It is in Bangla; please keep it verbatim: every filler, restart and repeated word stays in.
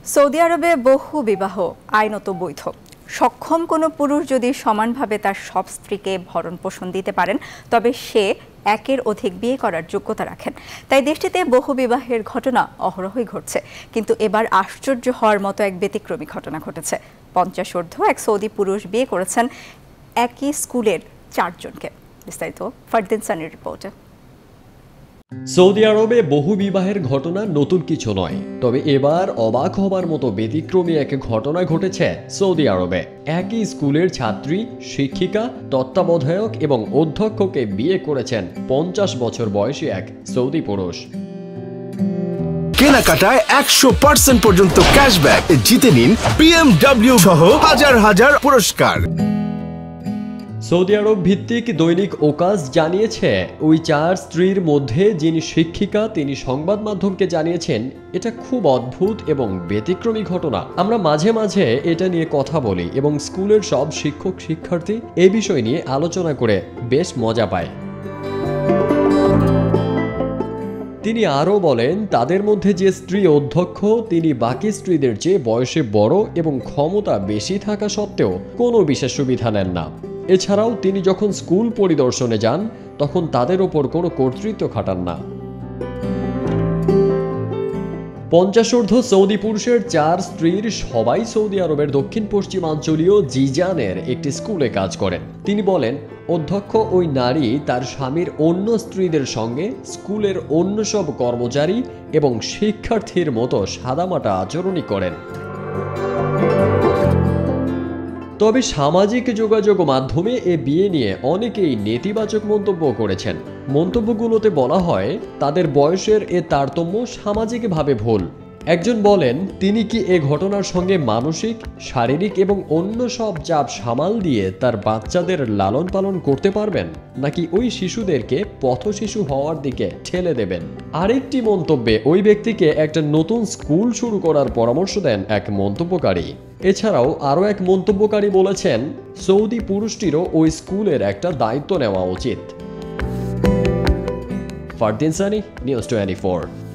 সৌদি আরবে বহু বিবাহ আইনত বৈধ। সক্ষম কোনো পুরুষ যদি সমানভাবে তার সব স্ত্রীকে ভরণ পোষণ দিতে পারেন তবে সে একের অধিক বিয়ে করার যোগ্যতা রাখেন। তাই দেশটিতে বহু বিবাহের ঘটনা অহরহই ঘটছে, কিন্তু এবার আশ্চর্য হওয়ার মতো এক ব্যতিক্রমী ঘটনা ঘটেছে। পঞ্চাশ ঊর্ধ্ব এক সৌদি পুরুষ বিয়ে করেছেন একই স্কুলের চারজনকে। বিস্তারিত ফারদিন সানির রিপোর্টে। সৌদি আরবে বহু বিবাহের ঘটনা নতুন কিছু নয়, তবে এবার অবাক হবার মতো ব্যতিক্রমী এক ঘটনা ঘটেছে সৌদি আরবে। একই স্কুলের ছাত্রী, শিক্ষিকা, তত্ত্বাবধায়ক এবং অধ্যক্ষকে বিয়ে করেছেন পঞ্চাশ বছর বয়সী এক সৌদি পুরুষ। কেনাকাটায় একশো পার্সেন্ট পর্যন্ত ক্যাশব্যাক জিতে নিন বিএমডব্লিউ সহ হাজার হাজার পুরস্কার। সৌদি আরব ভিত্তিক দৈনিক ওকাজ জানিয়েছে, ওই চার স্ত্রীর মধ্যে যিনি শিক্ষিকা তিনি সংবাদ মাধ্যমকে জানিয়েছেন, এটা খুব অদ্ভুত এবং ব্যতিক্রমী ঘটনা। আমরা মাঝে মাঝে এটা নিয়ে কথা বলি এবং স্কুলের সব শিক্ষক শিক্ষার্থী এই বিষয় নিয়ে আলোচনা করে বেশ মজা পায়। তিনি আরও বলেন, তাদের মধ্যে যে স্ত্রী অধ্যক্ষ তিনি বাকি স্ত্রীদের চেয়ে বয়সে বড় এবং ক্ষমতা বেশি থাকা সত্ত্বেও কোনো বিশেষ সুবিধা নেন না। এছাড়াও তিনি যখন স্কুল পরিদর্শনে যান তখন তাদের ওপর কোনো কর্তৃত্ব খাটান না। পঞ্চাশ ঊর্ধ্ব সৌদি পুরুষের চার স্ত্রীর সবাই সৌদি আরবের দক্ষিণ পশ্চিমাঞ্চলীয় জিজানের একটি স্কুলে কাজ করেন। তিনি বলেন, অধ্যক্ষ ওই নারী তার স্বামীর অন্য স্ত্রীদের সঙ্গে স্কুলের অন্য সব কর্মচারী এবং শিক্ষার্থীর মতো সাদামাটা আচরণই করেন। তবে সামাজিক যোগাযোগ মাধ্যমে এ বিয়ে নিয়ে অনেকেই নেতিবাচক মন্তব্য করেছেন। মন্তব্যগুলোতে বলা হয়, তাদের বয়সের এ তারতম্য সামাজিকভাবে ভুল। একজন বলেন, তিনি কি এ ঘটনার সঙ্গে মানসিক, শারীরিক এবং অন্য সব চাপ সামাল দিয়ে তার বাচ্চাদের লালন পালন করতে পারবেন, নাকি ওই শিশুদেরকে পথশিশু হওয়ার দিকে ঠেলে দেবেন। আরেকটি মন্তব্যে ওই ব্যক্তিকে একটা নতুন স্কুল শুরু করার পরামর্শ দেন এক মন্তব্যকারী। এছাড়াও আরও এক মন্তব্যকারী বলেছেন, সৌদি পুরুষটিরও ওই স্কুলের একটা দায়িত্ব নেওয়া উচিত। Fardin Sunny, news twenty four.